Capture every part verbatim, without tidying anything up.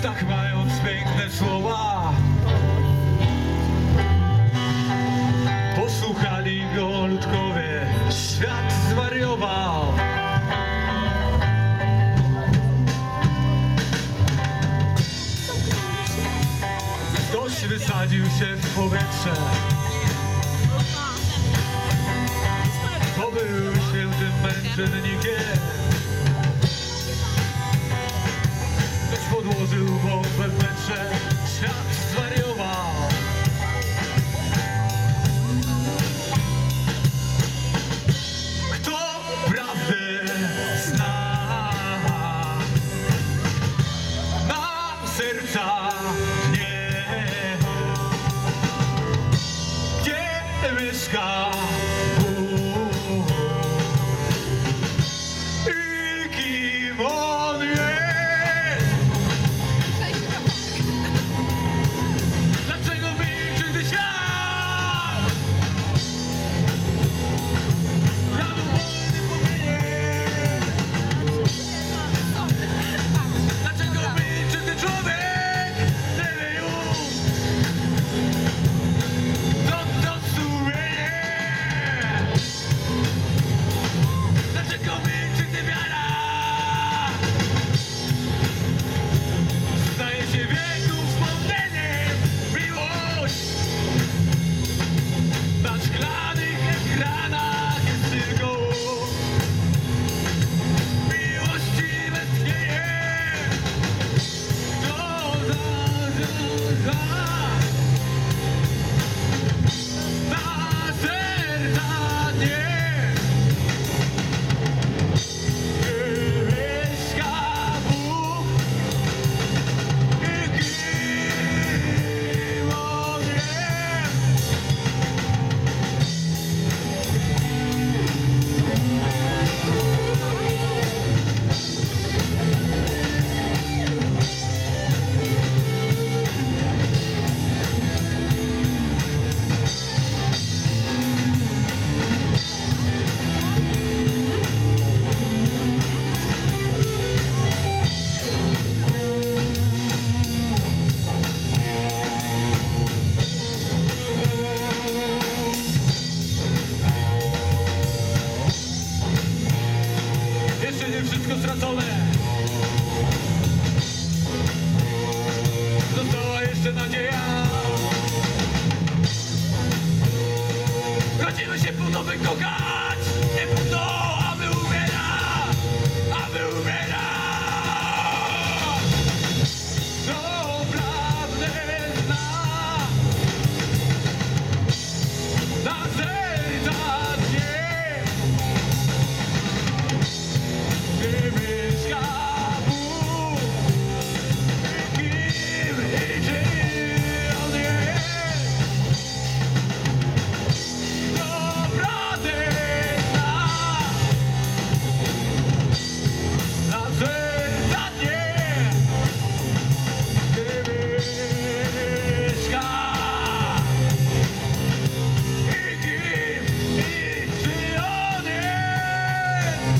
ustach mając piękne słowa. Posłuchali go ludkowie, świat zwariował. Ktoś wysadził się w powietrze. To był świętym męczennikiem. Ktoś podłożył bombę w metrze, świat zwariował. Kto prawdę zna, ma serca nie. Gdzie mieszka Bóg i kim On jest? Dlaczego milczy, gdy świat rano wolny powinien? Dlaczego milczy, gdy człowiek nie wie już, co to sumienie? Dlaczego milczy, gdy wiara staje się wieku wspomnieniem? Miłość na szklanych ekranach jest tylko miłościwe tchnienie. To za, za, za na serca nie. Mieszka Bóg i kim On jest? Jeszcze nie wszystko stracone. Została jeszcze nadzieja. Rodzimy się po to, by kochać, nie po to, aby umierać, aby umierać. To prawdę zna, na serca dnie. Gdzie mieszka Bóg i kim i czyj On jest? To prawdę zna, na serca dnie. Gdzie mieszka i kim i czyj On jest?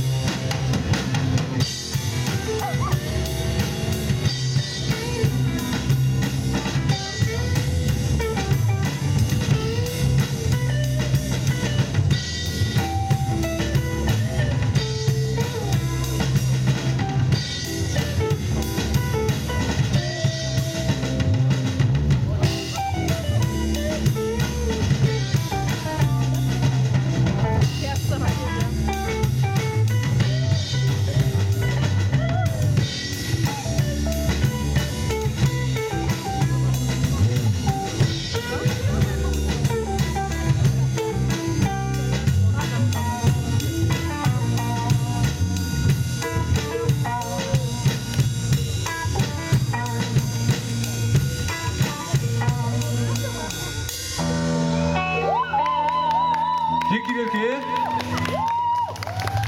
Dzięki wielkie.